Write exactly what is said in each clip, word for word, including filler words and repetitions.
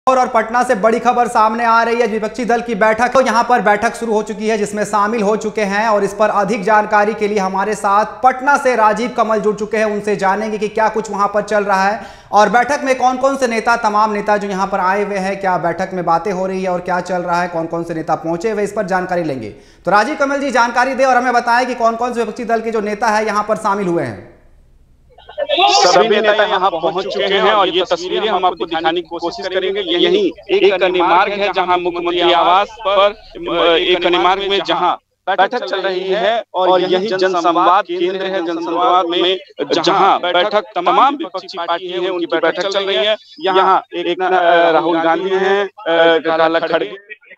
और, और पटना से बड़ी खबर सामने आ रही है। विपक्षी दल की बैठक, तो यहां पर बैठक शुरू हो चुकी है जिसमें शामिल हो चुके हैं, और इस पर अधिक जानकारी के लिए हमारे साथ पटना से राजीव कमल जुड़ चुके हैं। उनसे जानेंगे कि क्या कुछ वहां पर चल रहा है और बैठक में कौन कौन से नेता, तमाम नेता जो यहां पर आए हुए हैं, क्या बैठक में बातें हो रही है और क्या चल रहा है, कौन कौन से नेता पहुंचे हुए, इस पर जानकारी लेंगे। तो राजीव कमल जी जानकारी दे और हमें बताएं कि कौन कौन से विपक्षी दल के जो नेता है यहाँ पर शामिल हुए हैं। सभी नेता यहाँ पहुंच चुके हैं और ये तस्वीरें हम आपको दिखाने की कोशिश करेंगे। यही एक कन्यामार्ग है जहाँ मुख्यमंत्री आवास पर एक कन्यामार्ग में जहाँ बैठक चल रही है और यही जनसंवाद केंद्र है। जनसंवाद में जहाँ बैठक तमाम विपक्षी पार्टी है उनकी बैठक चल रही है। यहाँ एक राहुल गांधी हैं, खड़गे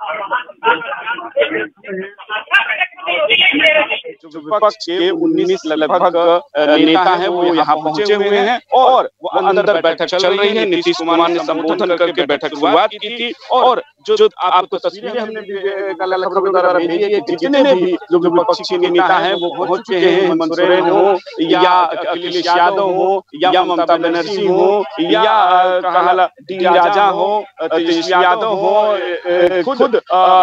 जो विपक्ष के उन्नीस लगभग नेता हैं वो यहाँ पहुंचे हुए हैं और वो अंदर बैठक चल रही है। नीतीश कुमार ने संबोधन करके बैठक शुरुआत की थी और जो जो आपको तस्वीरें हमने खबरों के द्वारा भेजी है कि जितने भी जो विपक्ष के नेता हैं वो पहुंच चुके हैं। हेमंत सोरेन हो या अखिलेश यादव हो या ममता बनर्जी हो या कहला डी राजा हो, तेजस्वी यादव हो, खुद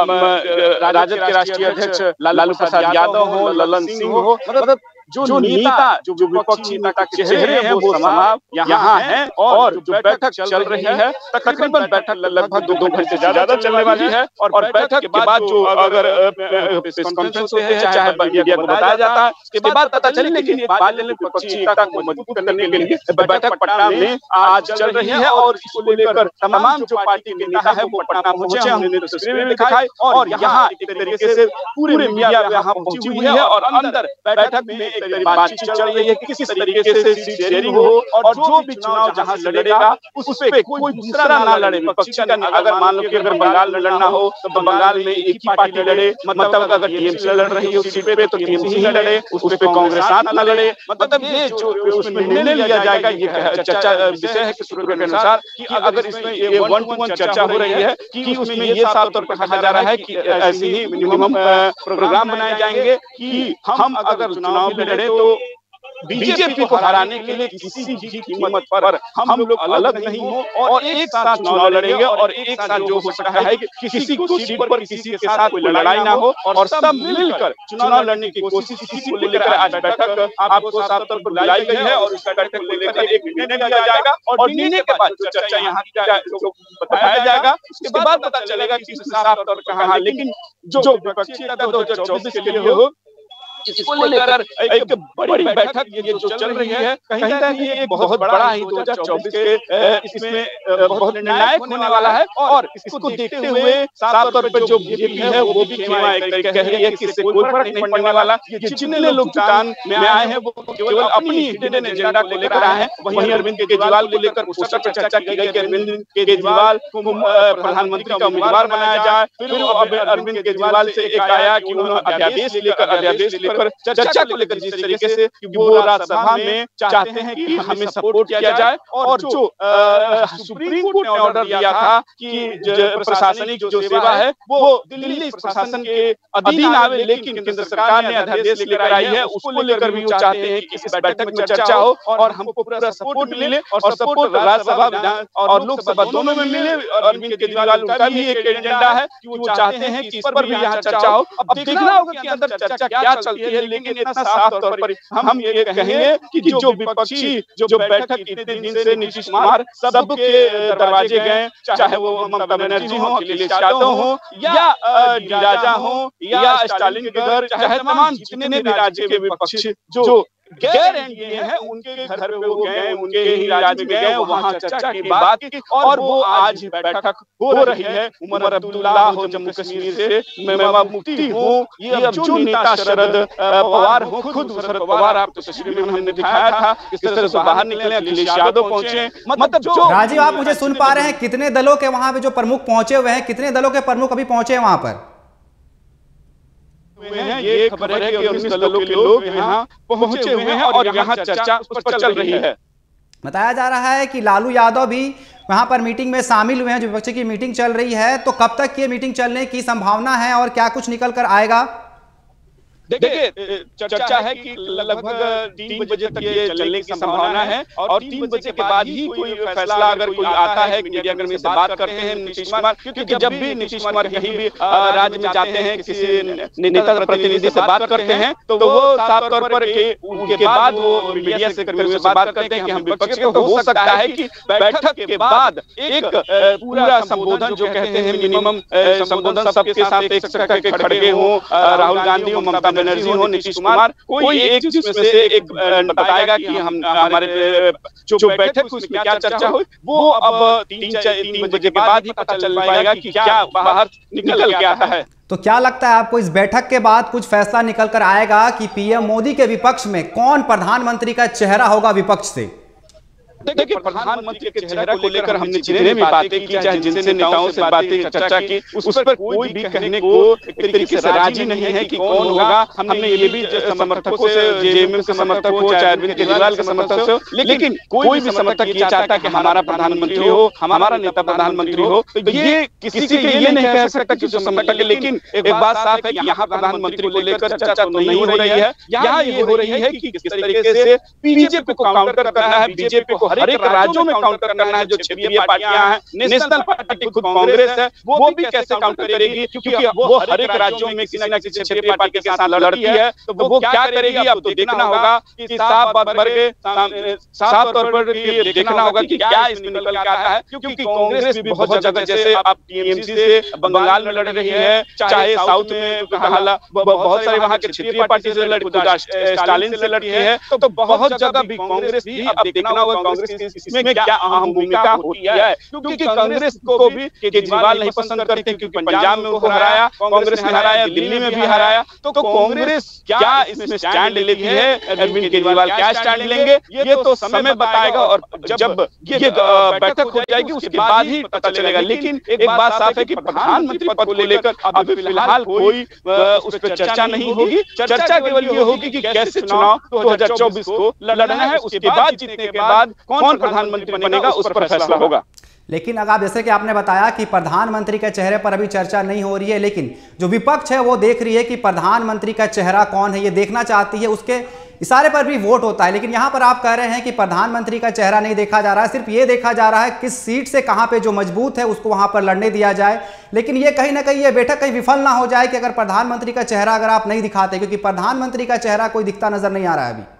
राजद के राष्ट्रीय अध्यक्ष लालू प्रसाद यादव हो, ललन सिंह हो, मतलब जो नेता जो विपक्षी नेता के चेहरे हैं वो समाप्त यहाँ हैं और जो बैठक चल रही है तकरीबन बैठक लगभग दो घंटे से ज्यादा चलने वाली है। और बैठक के बाद जो अगर प्रेस कॉन्फ्रेंस होते हैं चाहे मीडिया को बताया जाता है उसके बाद पता चली, लेकिन विपक्षी एकता को मजबूत करने के लिए बैठक पटना में आज चल रही है और इसको लेकर तमाम जो पार्टी के नेता है वो पटना पहुंचे। हमने तस्वीरें दिखाई और यहाँ एक तरीके से पूरे मीडिया यहाँ पहुंची हुई है और अंदर बैठक में बातचीत चल रही है कि किस तरीके से सीट शेयरिंग हो और जो भी चुनाव जहां से लड़ेगा उस पे कोई दूसरा ना लड़े। विपक्षी का अगर मान लो कि अगर बंगाल में लड़ना हो तो बंगाल में एक ही पार्टी लड़े, मतलब अगर टीएमसी लड़ रही है उस सीट पे तो टीएमसी ही लड़े, उस पे कांग्रेस साथ ना लड़े। मतलब ये जो उसमें निर्णय लिया जाएगा ये चर्चा विषय है कि सूत्रों के अनुसार कि अगर इसमें ये वन टू वन चर्चा हो रही है कि उसमें ये साफ तौर पर कहा जा रहा है कि ऐसे ही मिनिमम प्रोग्राम बनाए जाएंगे कि हम अगर चुनाव में लड़े तो बीजेपी को हराने के लिए किसी भी कीमत पर हम लोग अलग नहीं हो और एक साथ चुनाव लड़ेंगे और एक साथ जो हो सकता है कि किसी को सीट पर किसी के साथ कोई लड़ाई ना हो और सब मिलकर चुनाव लड़ने की कोशिश इसी को लेकर आज बैठक आपको साफ तौर पर बुलाई गई है और उस बैठक को लेकर एक निर्णय लिया जाएगा और निर्णय के बाद जो चर्चा यहाँ बताया जाएगा उसके बाद पता चलेगा कि साफ तौर पर कहा। लेकिन जो विपक्षी दो हजार चौबीस के लिए हो इसको लेकर एक बड़ी बैठक ये जो चल रही है कहीं ना कहीं ये एक बहुत बड़ा ही दो हजार चौबीस के इसमें बहुत निर्णायक होने वाला है और इसको देखते हुए साफ तौर पर जो बीजेपी है वो भी खेमा एक तरीके कह रही है कि इससे कोई फर्क नहीं पड़ने वाला। जितने लोग जुटान में आए हैं वो केवल अपनी हिडन एजेंडा को लेकर आए हैं। वहीं अरविंद केजरीवाल को लेकर पोस्टर पर चर्चा की गई कि अरविंद केजरीवाल को प्रधानमंत्री का उम्मीदवार बनाया जाए। फिर अरविंद केजरीवाल से एक आया कि उन्होंने अध्यादेश लेकर अध्यादेश पर चर्चा को लेकर जिस तरीके से वो राज्यसभा में चाहते हैं कि हमें सपोर्ट किया जाए और जो सुप्रीम कोर्ट ने ऑर्डर दिया था कि प्रशासनिक जो सेवा है वो दिल्ली प्रशासन के अधीन आवे, लेकिन केंद्र सरकार ने अध्यादेश लेकर आई है उसको लेकर भी वो चाहते हैं कि इस बैठक में चर्चा हो और हमको पूरा सपोर्ट मिले और सपोर्ट राज्यसभा विधान और लोकसभा दोनों में मिले। अरविंद केजरीवाल का भी एक एजेंडा है कि वो चाहते हैं कि इस पर भी यहाँ चर्चा हो। अब देखना होगा कि अंदर चर्चा क्या चलती है, लेकिन इतना साफ तौर पर हम ये कहेंगे कि जो विपक्षी जो बैठक इतने दिन से नीतीश कुमार सबके दरवाजे गए, चाहे वो ममता बनर्जी हो, अखिलेश यादव हो या राजा हो या स्टालिन के घर, चाहे तमाम जितने भी राज्य के विपक्ष जो गैर एनडीए है उनके घर पे वो गए, उनके ही राज्य में गए, वहां चर्चा की बात की और वो आज बैठक हो रही है। उमर अब्दुल्ला हो जम्मू कश्मीर से, महबूबा मुफ्ती हो, ये अब जो नेता शरद पवार हो, खुद शरद पवार आपको तस्वीर में हमने दिखाया था किस तरह से बाहर निकले, अखिलेश यादव पहुंचे। मतलब जो राजीव आप मुझे सुन पा रहे हैं, कितने दलों के वहां पे जो प्रमुख पहुंचे हुए हैं, कितने दलों के प्रमुख अभी पहुंचे हैं वहां पर? हैं ये खबर है कि उन्नीस दलों के लोग यहाँ पहुंचे हुए हैं और यहाँ चर्चा उस पर चल रही है। बताया जा रहा है कि लालू यादव भी वहां पर मीटिंग में शामिल हुए हैं, जो विपक्ष की मीटिंग चल रही है। तो कब तक ये मीटिंग चलने की संभावना है और क्या कुछ निकल कर आएगा? देखिए चर्चा है कि लगभग तीन बजे तक ये चलने की संभावना है और तीन बजे के बाद ही कोई फैसला अगर कोई आता है, मीडिया कर्मी से बात करते हैं नीतीश कुमार, क्योंकि जब भी नीतीश कुमार कहीं भी राज्य में जाते हैं, किसी नेता प्रतिनिधि से बात करते हैं, तो वो साफ तौर पर उनके बाद वो मीडिया से कर्मियों से बात करते हैं कि हम विपक्ष के, तो हो सकता है कि बैठक के बाद एक पूरा संबोधन जो कहते हैं मिनिमम संबोधन सबके साथ एक सकते के खड़गे हो, राहुल गांधी हो, ममता बनर्जी हो, नीतीश कुमार, कोई एक चीज में से एक बताएगा कि हम हमारे जो बैठक उसमें क्या चर्चा हुई, वो अब तीन तीन बजे के बाद ही पता चल पाएगा कि क्या बाहर निकल के आता है। तो क्या लगता है आपको, इस बैठक के बाद कुछ फैसला निकल कर आएगा कि पीएम मोदी के विपक्ष में कौन प्रधानमंत्री का चेहरा होगा विपक्ष से? देखिए, प्रधानमंत्री के चेहरे को लेकर हमने जितने भी बातें की, चाहे जिनसे नेताओं से बातें चर्चा की, उस पर कोई भी कहने को एक तरीके से राजी नहीं है कि कौन होगा। हमने ये भी समर्थकों से, जेएमएम के समर्थक हो, चाहे अरविंद केजरीवाल के समर्थक हो, लेकिन कोई भी समर्थक ये चाहता है कि हमारा प्रधानमंत्री हो, हमारा नेता प्रधानमंत्री हो। तो ये किसी के ये नहीं कह सकता कि जो समर्थक है, लेकिन एक बात साफ है कि यहाँ प्रधानमंत्री को लेकर चर्चा तो नहीं हो रही है। यहाँ ये हो रही है कि किस तरीके से बीजेपी को काउंटर करना है, बीजेपी को हर एक राज्यों में काउंटर करना है। जो क्षेत्रीय पार्टियां हैं, नेशनल पार्टी खुद कांग्रेस है, वो भी कैसे काउंटर करेगी, क्योंकि वो हर एक राज्यों में किसी न किसी क्षेत्रीय पार्टी के साथ लड़ती है। तो वो क्या करेगी, अब तो देखना होगा कि साफ बात करके साफ तौर पर देखना होगा कि क्या इसमें निकल के आता है, क्योंकि कांग्रेस भी बहुत जगह, जैसे आप टीएमसी से बंगाल में लड़ रही है, चाहे साउथ में बहुत सारे वहां के क्षेत्रीय पार्टी से लड़, स्टालिन से लड़ती है, तो बहुत जगह भी कांग्रेस भी अब देखना होगा कांग्रेस इसमें क्या अहम भूमिका होती है, क्योंकि कांग्रेस को भी केजरीवाल नहीं पसंद करते, क्योंकि पंजाब में उनको हराया, कांग्रेस ने हराया, दिल्ली में भी हराया। तो कांग्रेस क्या इसमें स्टैंड लेती है, अरविंद केजरीवाल क्या स्टैंड लेंगे, ये तो समय बताएगा। और जब ये बैठक हो जाएगी उसके बाद ही पता चलेगा। लेकिन एक बात साफ है कि प्रधानमंत्री पद को लेकर अभी फिलहाल कोई उस पर चर्चा नहीं होगी। चर्चा केवल ये होगी कि कैसे चुनाव दो हजार चौबीस को लड़ना है, उसके बाद जीतने के बाद कौन प्रधानमंत्री बनेगा उस पर फैसला होगा। लेकिन अगर जैसे कि आपने बताया कि प्रधानमंत्री के चेहरे पर अभी चर्चा नहीं हो रही है, लेकिन जो विपक्ष है वो देख रही है कि प्रधानमंत्री का चेहरा कौन है, ये देखना चाहती है, उसके इशारे पर भी वोट होता है। लेकिन यहाँ पर आप कह रहे हैं कि प्रधानमंत्री का चेहरा नहीं देखा जा रहा है, सिर्फ ये देखा जा रहा है किस सीट से कहाँ पे जो मजबूत है उसको वहाँ पर लड़ने दिया जाए। लेकिन ये कहीं ना कहीं ये बैठक कहीं विफल ना हो जाए कि अगर प्रधानमंत्री का चेहरा अगर आप नहीं दिखाते, क्योंकि प्रधानमंत्री का चेहरा कोई दिखता नजर नहीं आ रहा है अभी।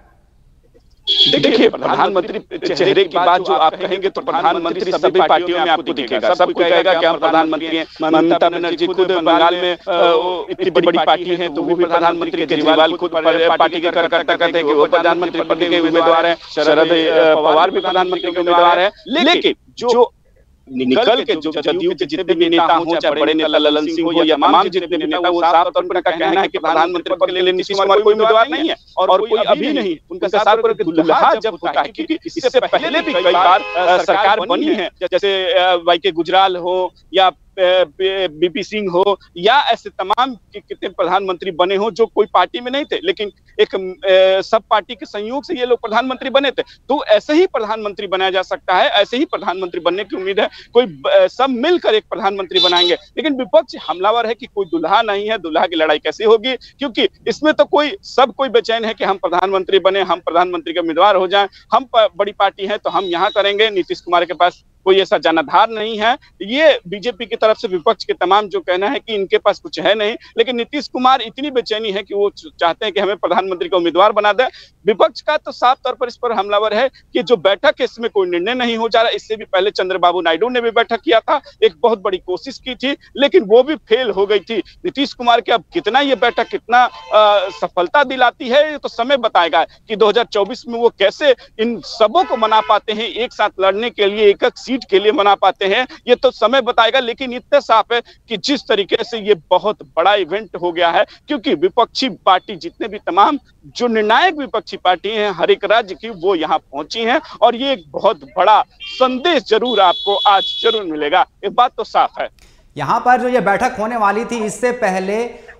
देखिए, प्रधानमंत्री चेहरे की बात जो आप कहेंगे तो प्रधानमंत्री सभी पार्टियों में आपको दिखेगा, सब कोई कहेगा कि हम प्रधानमंत्री हैं। ममता बनर्जी खुद बंगाल में इतनी बड़ी पार्टी है तो वो भी प्रधानमंत्री, केजरीवाल खुद पार्टी के कार्यकर्ता कहते हैं कि वो प्रधानमंत्री पद के उम्मीदवार हैं, शरद पवार भी प्रधानमंत्री के उम्मीदवार है। लेकिन जो निकल के जो जदयू के जितने भी नेता हो, चाहे बड़े नेता ललन सिंह हो या तमाम जितने भी नेता, वो साफ तौर पर कहना है कि प्रधानमंत्री पद के लिए नीतीश कुमार कोई उम्मीदवार नहीं है और कोई अभी नहीं। उनका साफ तौर पर दुल्हा जब होता है, क्योंकि इससे पहले भी कई बार सरकार बनी है, जैसे वाई के गुजराल हो या बीपी सिंह हो या ऐसे तमाम कितने प्रधानमंत्री बने हो जो कोई पार्टी में नहीं थे, लेकिन एक ए, सब पार्टी के संयोग से ये लोग प्रधानमंत्री बने थे। तो ऐसे ही प्रधानमंत्री बनाया जा सकता है, ऐसे ही प्रधानमंत्री बनने की उम्मीद है। कोई ए, सब मिलकर एक प्रधानमंत्री बनाएंगे। लेकिन विपक्ष हमलावर है कि कोई दुल्हा नहीं है, दुल्हा की लड़ाई कैसे होगी, क्योंकि इसमें तो कोई सब कोई बेचैन है कि हम प्रधानमंत्री बने, हम प्रधानमंत्री के उम्मीदवार हो जाएं, हम बड़ी पार्टी है तो हम यहाँ करेंगे। नीतीश कुमार के पास कोई ऐसा जनाधार नहीं है। ये बीजेपी की तरफ से विपक्ष के तमाम जो कहना है कि इनके पास कुछ है नहीं, लेकिन नीतीश कुमार इतनी बेचैनी है कि वो चाहते हैं कि हमें प्रधानमंत्री का उम्मीदवार बना दे। विपक्ष का तो साफ तौर पर इस पर हमलावर है कि जो बैठक है इसमें कोई निर्णय नहीं हो जा रहा। इससे भी पहले चंद्रबाबू नायडू ने भी बैठक किया था, एक बहुत बड़ी कोशिश की थी, लेकिन वो भी फेल हो गई थी। नीतीश कुमार के अब कितना ये बैठक कितना आ, सफलता दिलाती है, तो समय बताएगा कि दो हजार चौबीस में वो कैसे इन सबों को मना पाते हैं, एक साथ लड़ने के लिए, एक एक सीट के लिए मना पाते हैं, ये तो समय बताएगा। लेकिन इतना साफ है कि जिस तरीके से ये बहुत बड़ा इवेंट हो गया है, क्योंकि विपक्षी पार्टी जितने भी तमाम जो निर्णायक विपक्षी पार्टी हैं हर एक राज्य की, वो यहाँ पहुंची हैं और ये एक बहुत बड़ा संदेश जरूर आपको आज जरूर मिलेगा। एक बात तो साफ है। यहाँ पर जो ये बैठक होने वाली थी, इससे पहले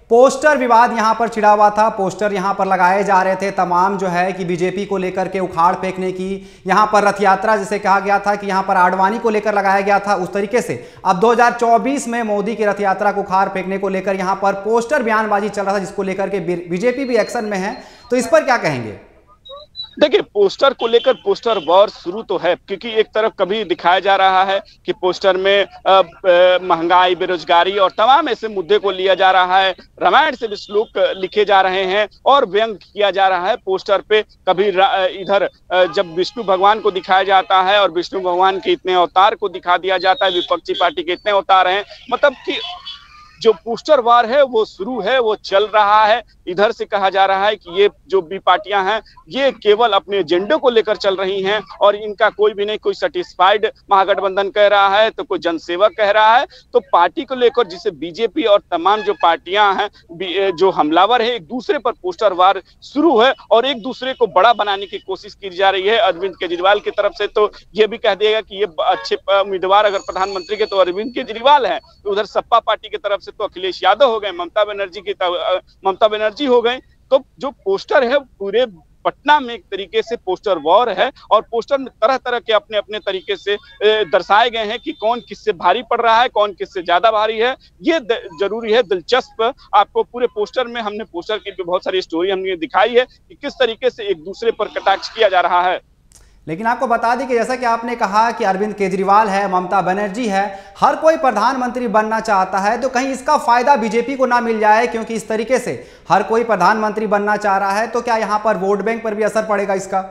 पोस्टर विवाद यहां पर छिड़ा हुआ था। पोस्टर यहां पर लगाए जा रहे थे तमाम जो है कि बीजेपी को लेकर के उखाड़ फेंकने की। यहां पर रथ यात्रा जिसे कहा गया था कि यहां पर आडवाणी को लेकर लगाया गया था, उस तरीके से अब दो हज़ार चौबीस में मोदी की रथ यात्रा को उखाड़ फेंकने को लेकर यहां पर पोस्टर बयानबाजी चल रहा था, जिसको लेकर के बीजेपी भी एक्शन में है। तो इस पर क्या कहेंगे? देखिए, पोस्टर को लेकर पोस्टर वॉर शुरू तो है, क्योंकि एक तरफ कभी दिखाया जा रहा है कि पोस्टर में महंगाई, बेरोजगारी और तमाम ऐसे मुद्दे को लिया जा रहा है, रामायण से भी श्लोक लिखे जा रहे हैं और व्यंग किया जा रहा है पोस्टर पे। कभी इधर जब विष्णु भगवान को दिखाया जाता है और विष्णु भगवान के इतने अवतार को दिखा दिया जाता है, विपक्षी पार्टी के इतने अवतार हैं, मतलब कि जो पोस्टर वार है वो शुरू है, वो चल रहा है। इधर से कहा जा रहा है कि ये जो भी पार्टियां हैं ये केवल अपने एजेंडे को लेकर चल रही हैं और इनका कोई भी नहीं, कोई सेटिस्फाइड महागठबंधन कह रहा है तो कोई जनसेवक कह रहा है। तो पार्टी को लेकर जिसे बीजेपी और तमाम जो पार्टियां हैं जो हमलावर है, एक दूसरे पर पोस्टर वार शुरू है और एक दूसरे को बड़ा बनाने की कोशिश की जा रही है। अरविंद केजरीवाल की तरफ से तो ये भी कह दिएगा कि ये अच्छे उम्मीदवार अगर प्रधानमंत्री के तो अरविंद केजरीवाल है, तो उधर सपा पार्टी की तरफ से तो अखिलेश यादव हो गए, ममता बनर्जी की ममता बनर्जी हो गए। तो जो पोस्टर है पूरे पटना में एक तरीके से पोस्टर वॉर है और पोस्टर में तरह तरह के अपने अपने तरीके से दर्शाए गए हैं कि कौन किससे भारी पड़ रहा है, कौन किससे ज्यादा भारी है। ये जरूरी है, दिलचस्प। आपको पूरे पोस्टर में हमने पोस्टर की भी बहुत सारी स्टोरी हमने दिखाई है कि किस तरीके से एक दूसरे पर कटाक्ष किया जा रहा है। लेकिन आपको बता दें कि जैसा कि आपने कहा कि अरविंद केजरीवाल है, ममता बनर्जी है, हर कोई प्रधानमंत्री बनना चाहता है, तो कहीं इसका फायदा बीजेपी को ना मिल जाए, क्योंकि इस तरीके से हर कोई प्रधानमंत्री बनना चाह रहा है, तो क्या यहां पर वोट बैंक पर भी असर पड़ेगा इसका?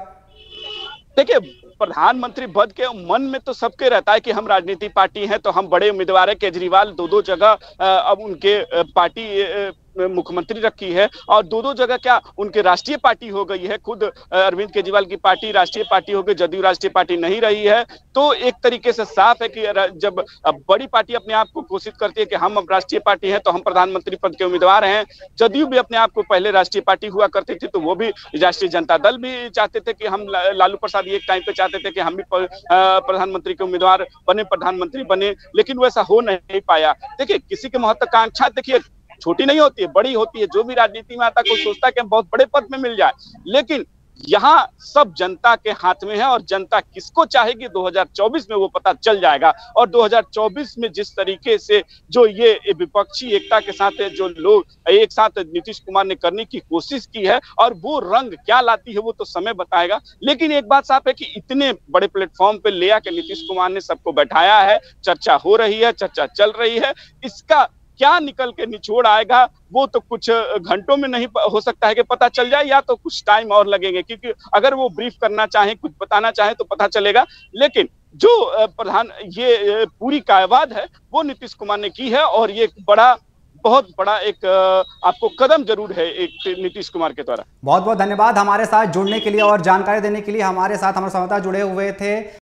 देखिए, प्रधानमंत्री पद के मन में तो सबके रहता है कि हम राजनीतिक पार्टी हैं तो हम बड़े उम्मीदवार है। केजरीवाल दो दो जगह अब उनके पार्टी मुख्यमंत्री रखी है और दो दो जगह क्या उनके राष्ट्रीय पार्टी हो गई है। खुद अरविंद केजरीवाल की पार्टी राष्ट्रीय पार्टी हो गई, जदयू राष्ट्रीय पार्टी नहीं रही है। तो एक तरीके से साफ है कि जब बड़ी पार्टी अपने आप को घोषित करती है कि हम अब राष्ट्रीय पार्टी है तो हम प्रधानमंत्री पद के उम्मीदवार हैं। जदयू भी अपने आप को पहले राष्ट्रीय पार्टी हुआ करती थी, तो वो भी राष्ट्रीय जनता दल भी चाहते थे कि हम, लालू प्रसाद एक टाइम पे चाहते थे कि हम भी प्रधानमंत्री के उम्मीदवार बने, प्रधानमंत्री बने, लेकिन वैसा हो नहीं पाया। देखिए, किसी की महत्वाकांक्षा देखिए छोटी नहीं होती है, बड़ी होती है। जो भी राजनीति में आता है कोई सोचता है कि हम बहुत बड़े पद में मिल जाए, लेकिन यहाँ सब जनता के हाथ में है और जनता किसको चाहेगी दो हज़ार चौबीस में वो पता चल जाएगा। और दो हज़ार चौबीस में जिस तरीके से जो ये विपक्षी एकता के साथ जो लोग एक साथ नीतीश कुमार ने करने की कोशिश की है और वो रंग क्या लाती है वो तो समय बताएगा। लेकिन एक बात साफ है कि इतने बड़े प्लेटफॉर्म पे ले आके नीतीश कुमार ने सबको बैठाया है, चर्चा हो रही है, चर्चा चल रही है। इसका क्या निकल के निचोड़ आएगा वो तो कुछ घंटों में नहीं हो सकता है कि पता चल जाए, या तो कुछ टाइम और लगेंगे, क्योंकि अगर वो ब्रीफ करना चाहे, कुछ बताना चाहे तो पता चलेगा। लेकिन जो प्रधान ये पूरी कायवाद है वो नीतीश कुमार ने की है और ये बड़ा बहुत बड़ा एक आपको कदम जरूर है एक नीतीश कुमार के द्वारा। बहुत बहुत धन्यवाद हमारे साथ जुड़ने के लिए और जानकारी देने के लिए। हमारे साथ हमारे संवाददाता जुड़े हुए थे।